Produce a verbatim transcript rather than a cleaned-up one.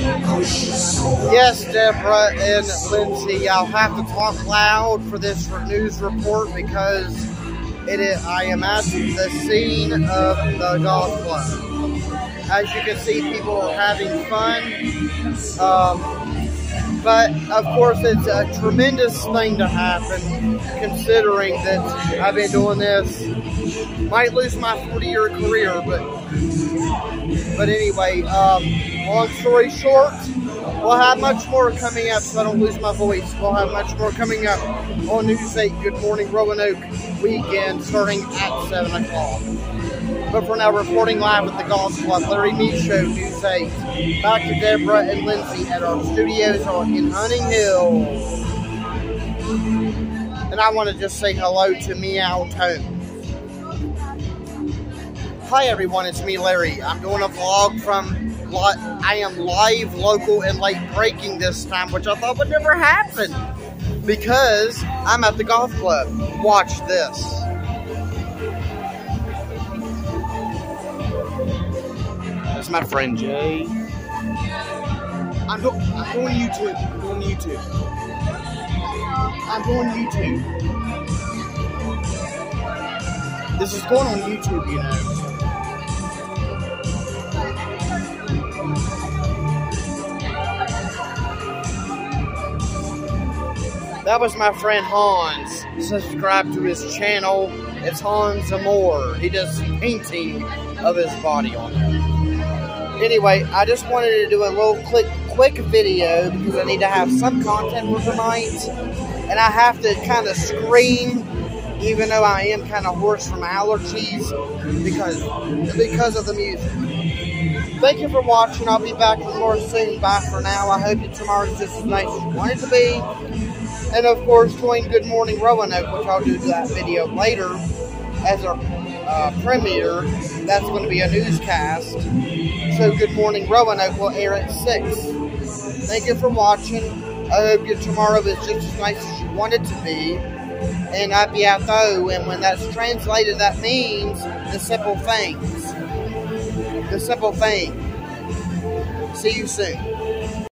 Yes, Deborah and Lindsay, I'll have to talk loud for this news report because it is, I am at the scene of the golf club. As you can see, people are having fun. Um, but, of course, it's a tremendous thing to happen considering that I've been doing this. Might lose my forty-year career, but but anyway, um, long story short, we'll have much more coming up so I don't lose my voice. We'll have much more coming up on News eight Good Morning Roanoke weekend starting at seven o'clock. But for now, reporting live at the Golf Club, Larry Mead Show, News eight. Back to Deborah and Lindsay at our studios in Hunting Hill. And I want to just say hello to Meow Tone. Hi everyone, it's me, Larry. I'm doing a vlog from, I am live, local, and late breaking this time, which I thought would never happen because I'm at the golf club. Watch this. That's my friend Jay. I'm, do I'm doing YouTube. I'm doing YouTube. I'm doing YouTube. This is going on YouTube, you know. That was my friend Hans. Subscribe to his channel. It's Hans Amore. He does painting of his body on there. Anyway, I just wanted to do a little quick, quick video because I need to have some content for tonight. And I have to kind of scream, even though I am kind of hoarse from allergies, because, because of the music. Thank you for watching. I'll be back with more soon. Bye for now. I hope tomorrow's just as nice as you want it to be. And of course, join Good Morning Roanoke, which I'll do that video later as our uh, premiere. That's going to be a newscast. So Good Morning Roanoke will air at six. Thank you for watching. I hope your tomorrow is just as nice as you want it to be. And abiato, and when that's translated, that means the simple things. The simple thing. See you soon.